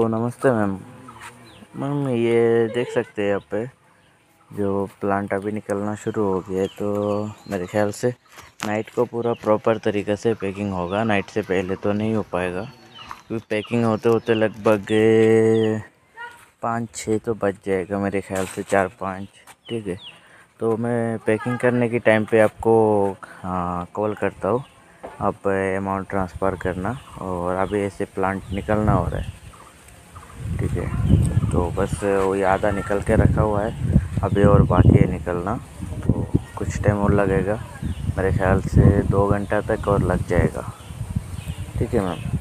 नमस्ते ma'am. Ma'am ये देख सकते हैं यहाँ पे जो प्लांट अभी निकलना शुरू हो गया है, तो मेरे ख्याल से नाइट को पूरा प्रॉपर तरीक़े से पैकिंग होगा। नाइट से पहले तो नहीं हो पाएगा, क्योंकि पैकिंग होते होते लगभग 5-6 तो बज जाएगा मेरे ख्याल से, 4-5। ठीक है, तो मैं पैकिंग करने की टाइम पे आपको कॉल करता हूँ। आप अमाउंट ट्रांसफ़र करना, और अभी ऐसे प्लांट निकलना हो रहा है। ठीक है, तो बस वही आधा निकल के रखा हुआ है, अभी और बाकी है निकलना, तो कुछ टाइम और लगेगा। मेरे ख्याल से 2 घंटा तक और लग जाएगा। ठीक है मैम।